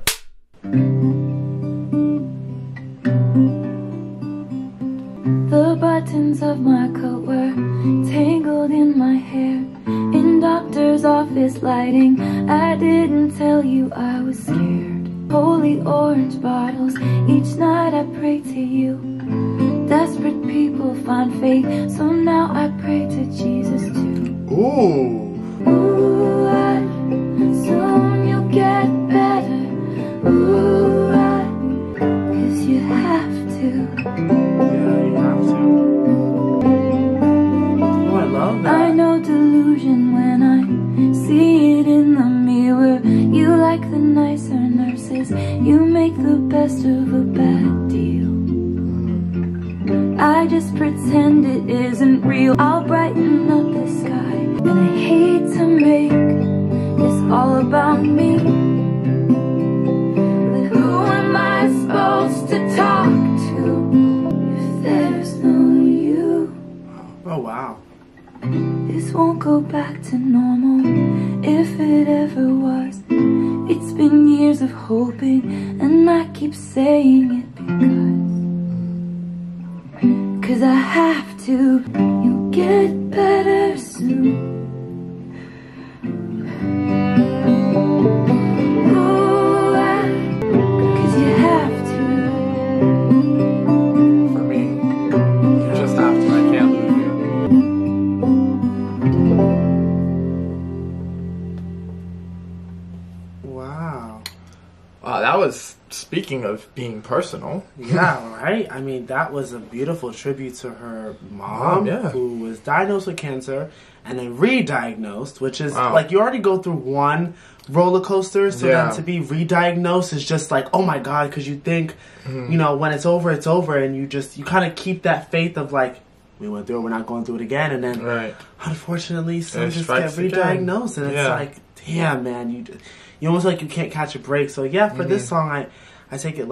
The buttons of my coat were tangled in my hair. In doctor's office lighting, I didn't tell you I was scared. Holy orange bottles, each night I pray to you. Desperate people find faith, so now I pray to Jesus too. Ooh. Ooh, soon you'll get better. Ooh, 'cause you have to. Oh, I love that. I know delusion when I see it in the mirror. You like the nicer nurses, you make the best of a bad deal. I just pretend it isn't real. I'll brighten up the sky, and I hate to make this all about me. But who am I supposed to talk to if there's no you? Oh, wow. This won't go back to normal, if it ever was. It's been years of hoping, and I keep saying it because I have to. You'll get better soon. Ooh, 'cause you have to. For me. You just have to. I can't lose you. Wow. That was, speaking of being personal. Yeah, right? I mean, that was a beautiful tribute to her mom, Yeah. who was diagnosed with cancer and then re-diagnosed, which is, Wow. like, you already go through one roller coaster, so Yeah. then to be re-diagnosed is just like, oh my God, because you think, you know, when it's over, and you kind of keep that faith of like, we went through it, we're not going through it again, and then, Right. unfortunately, some It just strikes get again. re-diagnosed, and it's like, damn, man, you almost like you can't catch a break. So yeah, for this song, I take it like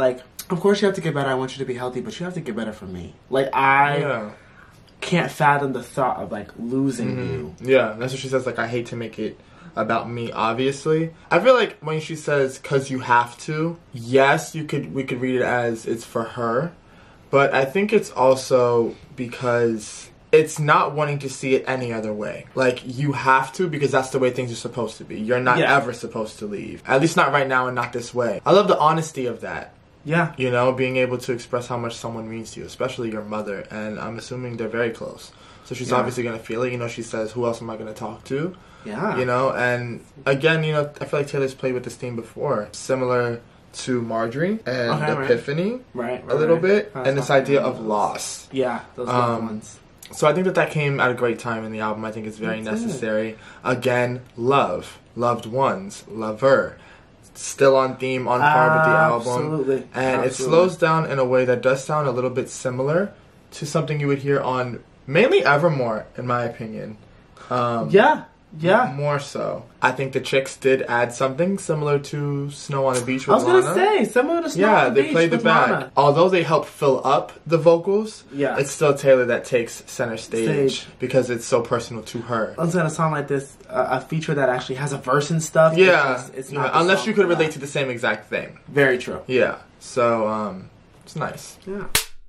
Of course you have to get better. I want you to be healthy, but you have to get better for me. Like, I can't fathom the thought of, like, losing you. Yeah, that's what she says. Like, I hate to make it about me, obviously. I feel like when she says, cause you have to, yes, we could read it as it's for her. But I think it's also because it's not wanting to see it any other way. Like, you have to because that's the way things are supposed to be. You're not ever supposed to leave. At least not right now and not this way. I love the honesty of that. Yeah. You know, being able to express how much someone means to you, especially your mother. And I'm assuming they're very close. So she's obviously going to feel it. You know, she says, who else am I going to talk to? Yeah. You know, and again, you know, I feel like Taylor's played with this theme before. Similar to Marjorie and Epiphany a little bit. And this idea of loss. Yeah, those loved ones. So I think that came at a great time in the album. I think it's very necessary. Again, love. Loved ones. Lover. Still on theme, on par with the album. Absolutely. And it slows down in a way that does sound a little bit similar to something you would hear on mainly Evermore, in my opinion. Yeah. More so. I think the Chicks did add something similar to Snow on the Beach with Lana. I was going to say, similar to Snow on the Beach. Yeah, they played the back. Although they help fill up the vocals, it's still Taylor that takes center stage because it's so personal to her. It's going to sound like this, a feature that actually has a verse and stuff. Yeah. It's not unless you could relate to the same exact thing. Very true. Yeah. So, it's nice. Yeah.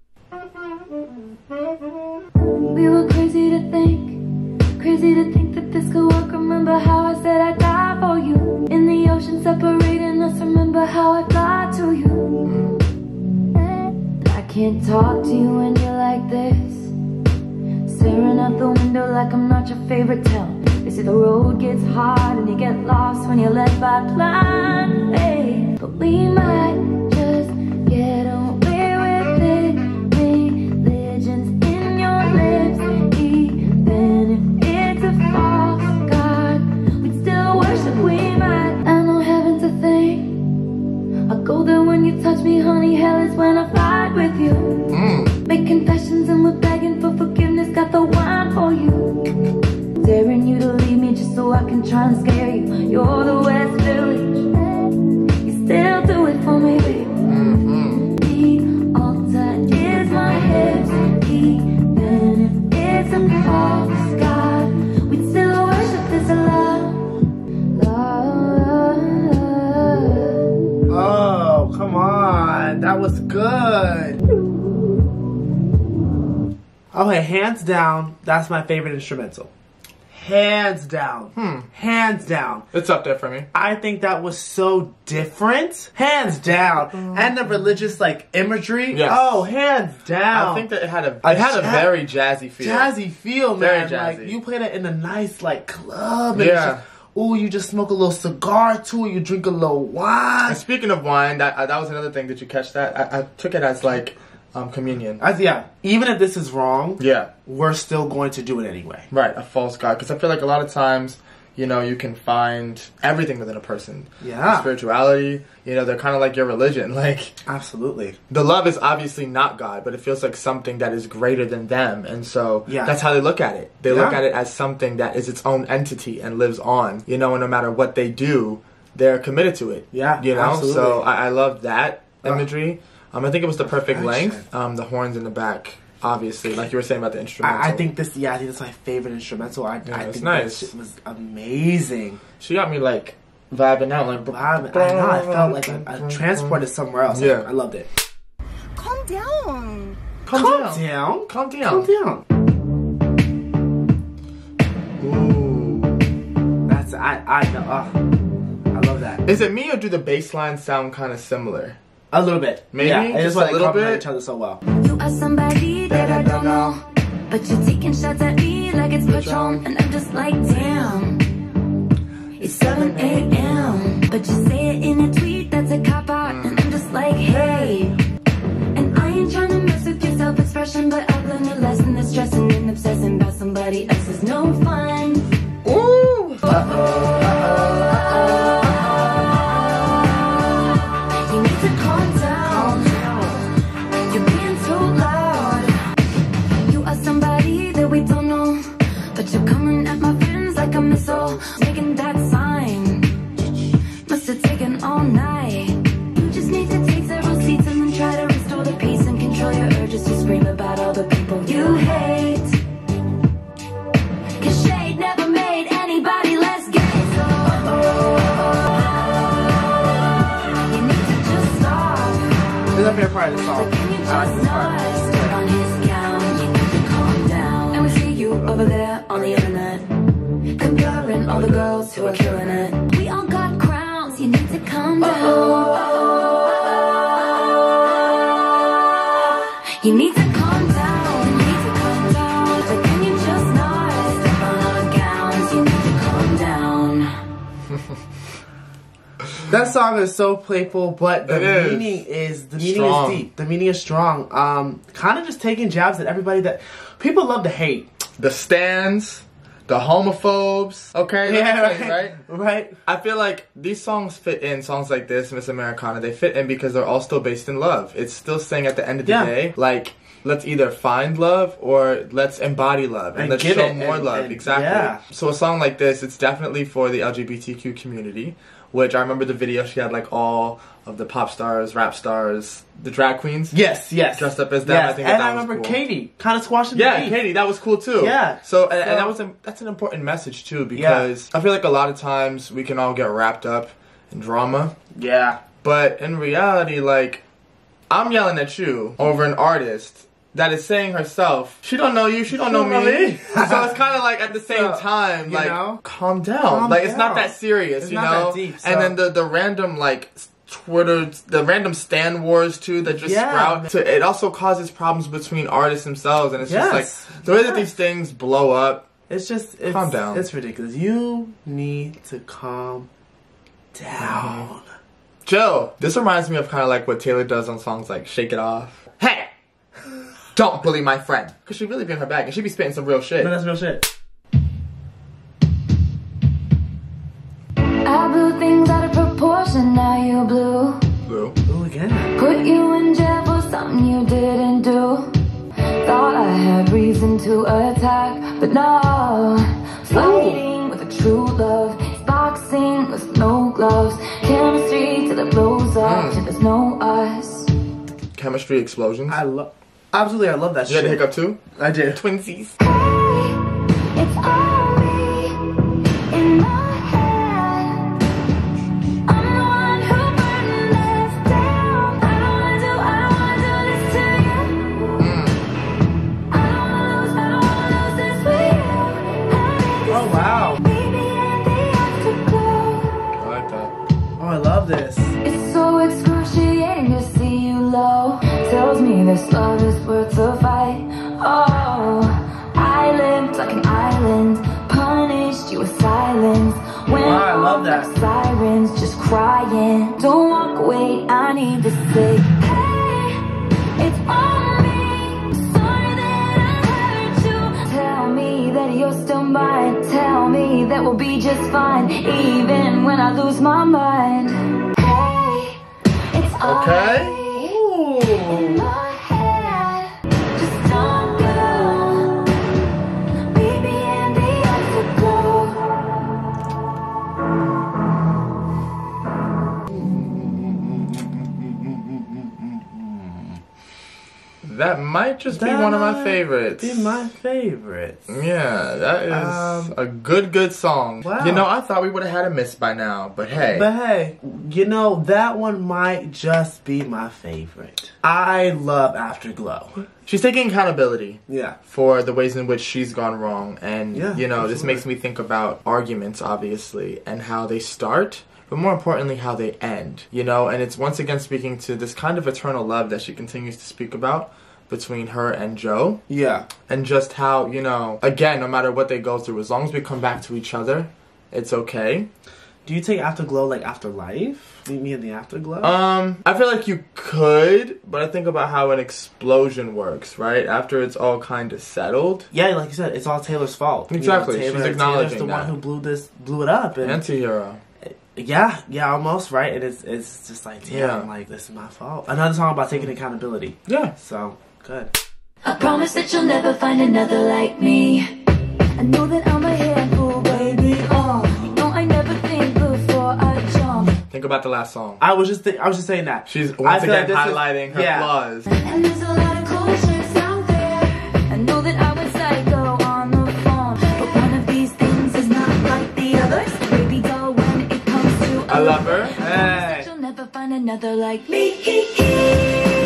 We were crazy to think that this could work. Remember how I said I'd die for you? In the ocean separating us, remember how I lied to you? I can't talk to you when you're like this, staring out the window like I'm not your favorite town. They say the road gets hard and you get lost when you're led by blind faith. But we might just get away with it. Religions in your lips, even if it's a false god, we'd still worship. We might. I know heaven's a thing. I'll go there when you touch me, honey. Hell is when I fight with you. Make confessions and we're begging for forgiveness. Got the wine for you. Daring you to leave me just so I can try and scare you. You're the West Village. You still do it for me, baby. The altar is my hips. Even if it's a false god, we'd still worship this love. Oh, come on. That was good. Okay, hands down, that's my favorite instrumental. Hands down. Hands down. It's up there for me. I think that was so different. Hands down. And the religious, like, imagery. Yes. Oh, hands down. I think that it had a very jazzy feel. Jazzy feel, man. Very jazzy. Like, you played it in a nice, like, club. And ooh, you just smoke a little cigar to it. You drink a little wine. And speaking of wine, that was another thing. Did you catch that? I took it as, like, communion. Even if this is wrong, yeah, we're still going to do it anyway. Right, a false god. Because I feel like a lot of times, you know, you can find everything within a person. Yeah. Spirituality, you know, they're kind of like your religion. Like, absolutely. The love is obviously not God, but it feels like something that is greater than them. And so that's how they look at it. They look at it as something that is its own entity and lives on, you know, and no matter what they do, they're committed to it. Yeah, you know? absolutely. So I love that imagery. I think it was the perfect length. The horns in the back, obviously, like you were saying about the instrumental. I think this, I think it's my favorite instrumental. I think nice. That shit was amazing. She got me like vibing out, like vibing. I know. I felt like I transported somewhere else. Yeah, I loved it. Calm down. Calm down. Calm down. Calm down. Ooh, that's I know. I love that. Is it me or do the bass lines sound kind of similar? A little bit. Maybe? Yeah, just a little bit? each other so well. You are somebody that I don't know, but you're taking shots at me like it's Patron, and I'm just like, damn. It's 7 a.m., but you say it in a tweet that's a cop-out, and I'm just like, hey. And I ain't trying to mess with your self-expression, but I've learned a lesson that stressing and obsessing about somebody else is no fun. Ooh! You need to calm down. You're being too loud. You are somebody that we don't know, but you're coming at my friends like a missile, making that sign. Must have taken all night. You just need to take several seats and then try This is my favorite part of the song. I like this part. Step on his gown, you need to calm down. And we see you over there on the internet, comparing all the girls who are killing it. We all got crowns, you need to calm down. You need to calm down, you need to calm down. But can you just not step on our gowns? You need to calm down. That song is so playful, but the meaning is strong. deep. The meaning is strong. Kind of just taking jabs at everybody that people love to hate. The stans, the homophobes. Okay, Yeah, right. I feel like these songs fit in, songs like this, Miss Americana, they fit in because they're all still based in love. It's still saying at the end of the day, like, let's either find love or let's embody love and let's show more love. Exactly. Yeah. So a song like this, it's definitely for the LGBTQ community, which I remember the video, she had like all of the pop stars, rap stars, the drag queens. Yes. Dressed up as them. Yes. I think And that I was remember cool. Katie kind of squashing the beat. Katie, that was cool too. Yeah. So and that's an important message too, because I feel like a lot of times we can all get wrapped up in drama. Yeah. But in reality, like, I'm yelling at you over an artist that is saying herself, she don't know you, she don't know me. So it's kind of like at the same time, like, calm down. Like, it's not that serious, it's you not know? that deep, so. And then the random, like, Twitter, the random stan wars too that just sprout. So it also causes problems between artists themselves, and it's just like, the way that these things blow up. It's calm down. It's ridiculous. You need to calm down. Joe, this reminds me of kind of like what Taylor does on songs like Shake It Off. Hey! Don't bully my friend. Because she really be in her bag and she be spitting some real shit. No, that's real shit. I blew things out of proportion, now you blew. Blue. Ooh, again. Put you in jail for something you didn't do. Thought I had reason to attack, but no. Fighting with a true love, boxing with no gloves. Chemistry till it blows up, till there's no us. Chemistry explosions. I love that You shit. had a hiccup too? I did. Hey, Twinsies. it's all me in my head. I'm the one who burned this down. I don't wanna do this to you. I don't wanna lose this with you. Oh, wow. Baby, and the afterglow. I like that. Oh, I love this. It's so excruciating to see you low. Tells me this love is worth the fight. Oh, I lived like an island, punished you with silence. When Wow, I love that. like sirens just crying. Don't walk away, I need to say, hey, it's on me. Sorry that I hurt you. Tell me that you're still mine. Tell me that we'll be just fine, even when I lose my mind. Hey, it's all Okay. me. In my head, just don't go. Baby, and the afterglow. That might just be one of my favorites. Be my favorites. Yeah, that is a good song. Wow. You know, I thought we would have had a miss by now, but hey. But hey, you know, that one might just be my favorite. I love Afterglow. She's taking accountability. Yeah. For the ways in which she's gone wrong. And, Yeah, you know, this absolutely. makes me think about arguments, obviously, and how they start, but more importantly, how they end. You know, and it's once again speaking to this kind of eternal love that she continues to speak about between her and Joe. Yeah. And just how, you know, again, no matter what they go through, as long as we come back to each other, it's okay. Do you take Afterglow like Afterlife? Meet me in the Afterglow? I feel like you could, but I think about how an explosion works, right? After it's all kind of settled. Yeah, like you said, it's all Taylor's fault. Exactly. You know, She's acknowledging Taylor's the that. one who blew it up. And Anti-hero. yeah, almost, right? And it's just like, damn, Yeah. like, this is my fault. Another song about taking accountability. Yeah. So, good. I promise that you'll never find another like me. I know that I'm a handful, baby. You know I never think before I jump. Think about the last song. I was just saying that. She's I once feel like again this is- highlighting her yeah. flaws. And there's a lot of cool chicks out there. I know that I would psycho on the phone, but one of these things is not like the others. Baby doll, when it comes to I love her. Hey. you'll never find another like me.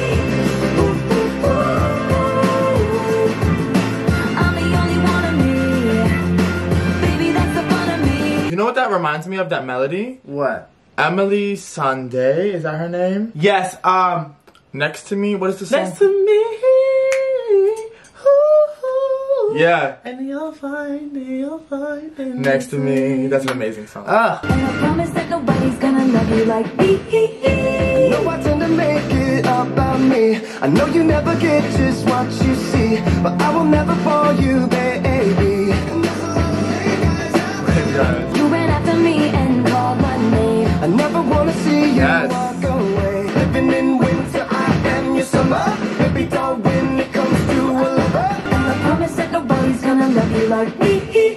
reminds me of that melody? What? Emily Sande, is that her name? Yes, Next to Me, what is the song? Next to Me. Ooh, Yeah. And you'll find it. Next to Me. That's an amazing song. And I promise that nobody's gonna love you like me. I know I tend to make it about me. I know you never get just what you see, but I will never fall you, baby. You ran after me and called my name. I never wanna see you walk away. Living in winter, I am your summer. Baby doll when it comes to a lover. And I promise that nobody's gonna love you like me.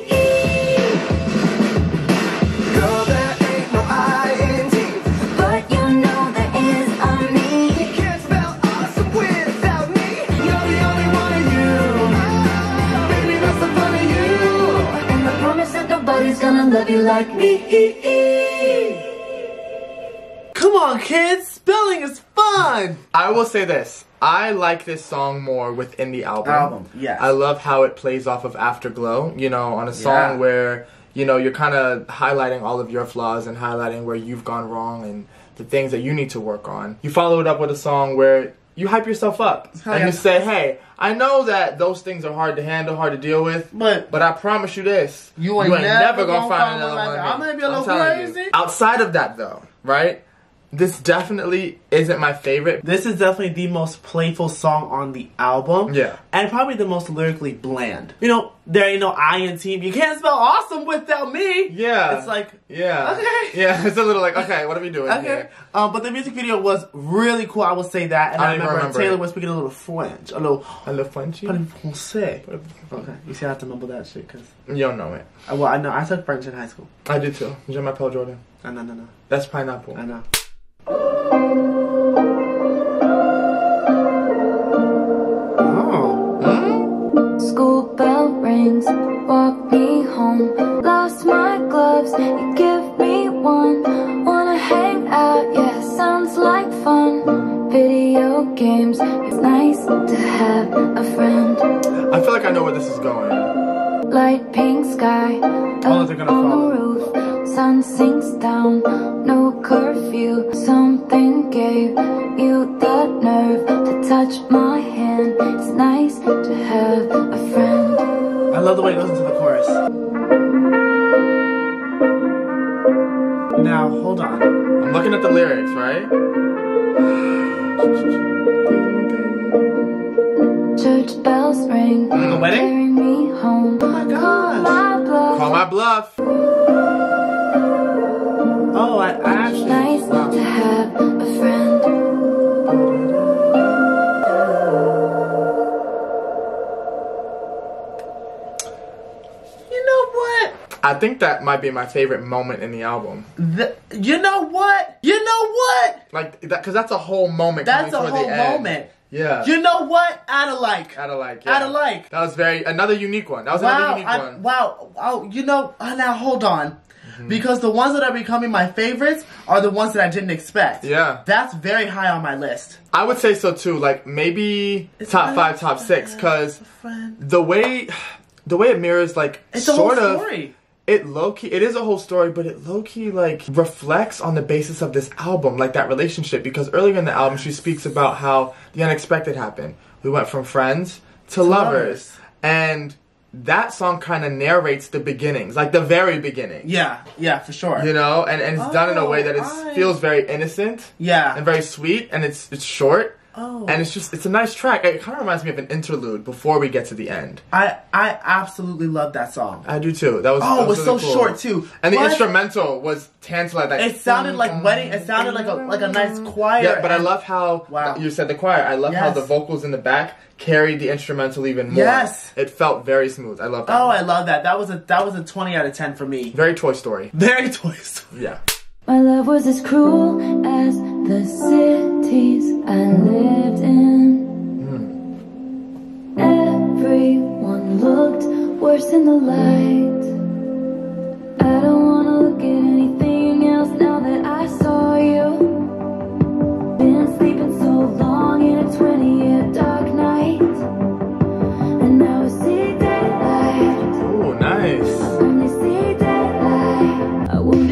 Girl, there ain't no I in T, But you know there is on me. you can't spell awesome without me. You're the only one of you. Baby, that's the fun of you. And I promise that nobody's gonna love you like me. Come on, kids. Spelling is fun. I will say this. I like this song more within the album. Yes. I love how it plays off of Afterglow, you know, on a song where, you know, you're kind of highlighting all of your flaws and highlighting where you've gone wrong and the things that you need to work on. You follow it up with a song where you hype yourself up and you say, hey, I know that those things are hard to handle, hard to deal with, but I promise you this, You ain't never gonna find another like one. that. I'm gonna be a little telling you. crazy. Outside of that though, right? This definitely isn't my favorite. This is definitely the most playful song on the album. Yeah. And probably the most lyrically bland. You know, there ain't no I in team. You can't spell awesome without me. Yeah. It's like, yeah. okay. Yeah, it's a little like, okay, what are we doing okay. here? But the music video was really cool, I will say that. And I I don't even remember remember Taylor it. was speaking a little French. A little Frenchy? parle français. Okay, you see I have to mumble that shit, because... You don't know it. Well, I know. I took French in high school. I do too. Je m'appelle Jordan. No. That's pineapple. I know. School bell rings, walk me home. Lost my gloves, you give me one. Wanna hang out, yeah, sounds like fun. Video games, it's nice to have a friend. I feel like I know where this is going. Light pink sky, up they're on gonna the follow. roof. Sun sinks down, no curfew. Something gave you the nerve to touch my hand. It's nice to have a friend. I love the way it goes into the chorus. Now, hold on. I'm looking at the lyrics, right? Church bells ring, The wedding? carry me home. Oh my Call gosh. my bluff. Call my bluff. Oh, I actually... Nice to have a friend. You know what? I think that might be my favorite moment in the album. You know what? You know what? Like, that, because that's a whole moment. That's a coming toward whole the end. moment. Yeah. You know what? Out of like. Out of like. Out of like. That was another unique one. That was another unique one. Wow. Oh, you know, now hold on. Because the ones that are becoming my favorites are the ones that I didn't expect. Yeah. That's very high on my list. I would say so too. Like, maybe top 5, top 6. Because the way it mirrors, like, It's a sort whole of. story. It low-key, it is a whole story, but it low-key, like, reflects on the basis of this album, like that relationship, because earlier in the album, she speaks about how the unexpected happened. We went from friends to lovers. And that song kind of narrates the beginnings, like the very beginning. Yeah, for sure. You know, and it's done in a way that feels very innocent. Yeah. And very sweet, and it's short. Oh. And it's a nice track. It kind of reminds me of an interlude before we get to the end. I absolutely love that song. I do too. That was it was really so cool. short too. And the But instrumental was tantalizing. it sounded like wedding. It sounded like a nice choir. Yeah, but I love how you said the choir. I love how Yes. the vocals in the back carried the instrumental even more. Yes. It felt very smooth. I love that. Oh, I love that. That was a 20 out of 10 for me. Very Toy Story. Very Toy Story. Yeah. My love was as cruel as the cities I lived in. Everyone looked worse in the light. I don't wanna look at anything else now that I saw you. Been sleeping so long in a 20-year dark night, and now I see daylight. Ooh, nice. I only see daylight. I will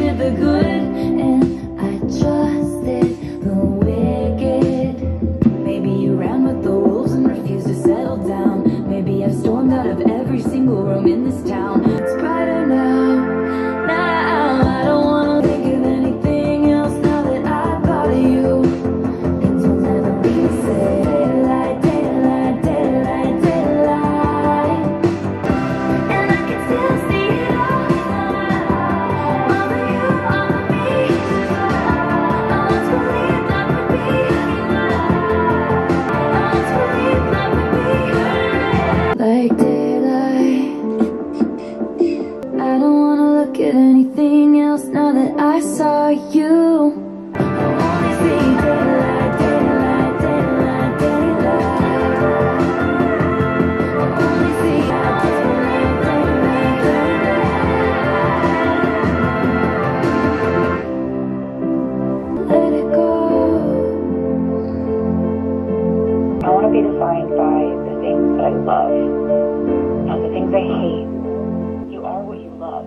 be defined by the things that I love, not the things I hate. You are what you love.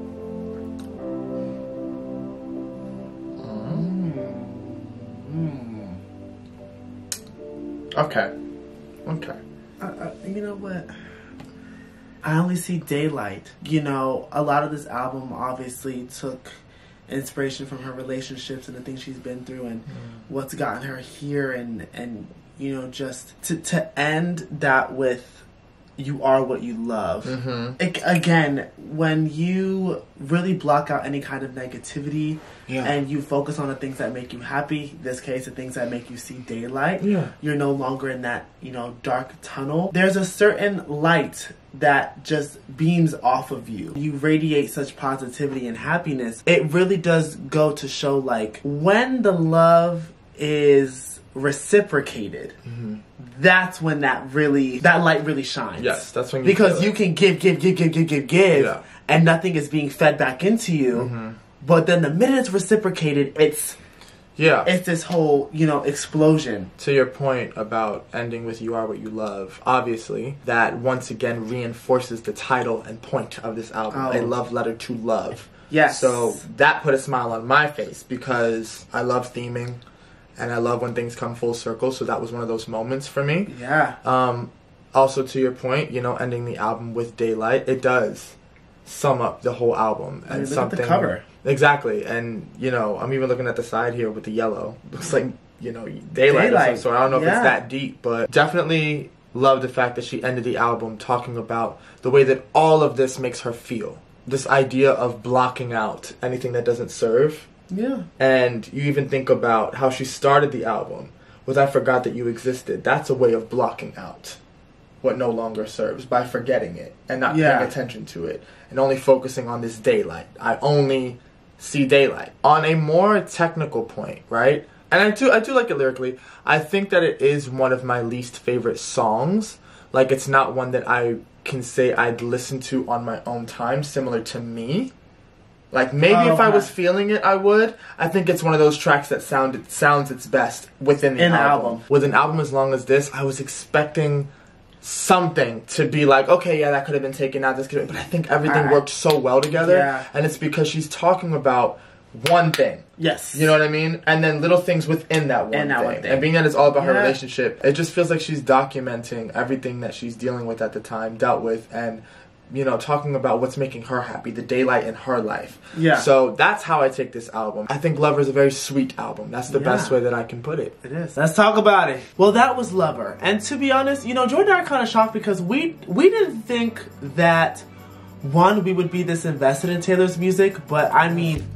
Okay. Okay. You know what? I only see daylight. You know, a lot of this album obviously took inspiration from her relationships and the things she's been through and what's gotten her here, and you know, just to end that with you are what you love. Again, when you really block out any kind of negativity and you focus on the things that make you happy, in this case the things that make you see daylight, you're no longer in that, you know, dark tunnel. There's a certain light that just beams off of you. You radiate such positivity and happiness. It really does go to show, like, when the love is reciprocated, that's when that light really shines. Yes, that's when you because you can give, and nothing is being fed back into you. But then the minute it's reciprocated, it's this whole, you know, explosion. To your point about ending with "You Are What You Love," obviously that once again reinforces the title and point of this album, A Love Letter to Love. Yes. So that put a smile on my face because I love theming. And I love when things come full circle, so that was one of those moments for me. Yeah. Also, to your point, you know, ending the album with daylight, it does sum up the whole album. And look at the cover. Exactly. And, you know, I'm even looking at the side here with the yellow. Looks like, you know, daylight. Of some sort. I don't know if it's that deep, but definitely love the fact that she ended the album talking about the way that all of this makes her feel. This idea of blocking out anything that doesn't serve. Yeah. And you even think about how she started the album with "I Forgot That You Existed." That's a way of blocking out what no longer serves by forgetting it and not paying attention to it and only focusing on this daylight. I only see daylight. On a more technical point, right? And I do like it lyrically. I think that it is one of my least favorite songs. Like, it's not one that I can say I'd listen to on my own time, similar to Me. Like, maybe if I was feeling it, I would. I think it's one of those tracks that sounds its best within the album. With an album as long as this, I was expecting something to be like, okay, yeah, that could have been taken out. This could, but I think everything worked so well together. Yeah. And it's because she's talking about one thing. Yes. You know what I mean? And then little things within that one thing. And being that it's all about her relationship, it just feels like she's documenting everything that she's dealing with at the time, dealt with, and, you know, talking about what's making her happy, the daylight in her life. Yeah. So that's how I take this album. I think Lover is a very sweet album. That's the best way that I can put it. It is. Let's talk about it. Well, that was Lover. And to be honest, you know, Jordan and I are kind of shocked because we didn't think that, one, we would be this invested in Taylor's music, but I mean,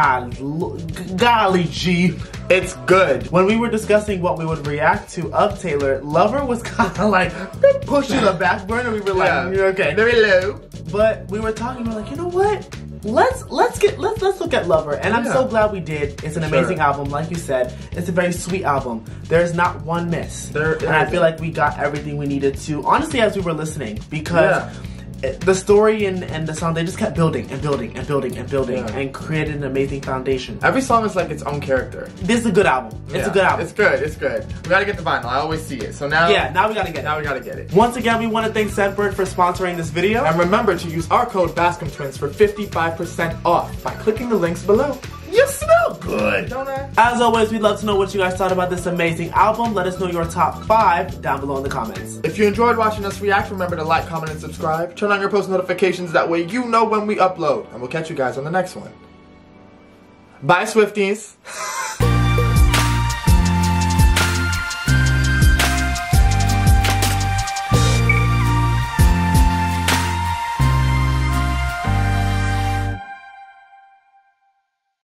golly gee, it's good. When we were discussing what we would react to of Taylor, Lover was kind of like pushed to the back burner. We were like, okay, very low. But we were talking, we were like, you know what? Let's look at Lover, and I'm so glad we did. It's an amazing album, like you said. It's a very sweet album. There's not one miss, and I feel like we got everything we needed to. Honestly, as we were listening, because the story and the song, they just kept building and building and building and building and created an amazing foundation. Every song is like its own character. This is a good album. It's a good album. It's good. It's good. We gotta get the vinyl. I always see it. So now, now we gotta get it. Now we gotta get it. Once again, we want to thank Scentbird for sponsoring this video. And remember to use our code BASCOMTwins for 55% off by clicking the links below. You smell good, don't I? As always, we'd love to know what you guys thought about this amazing album. Let us know your top 5 down below in the comments. If you enjoyed watching us react, remember to like, comment, and subscribe. Turn on your post notifications, that way you know when we upload. And we'll catch you guys on the next one. Bye, Swifties.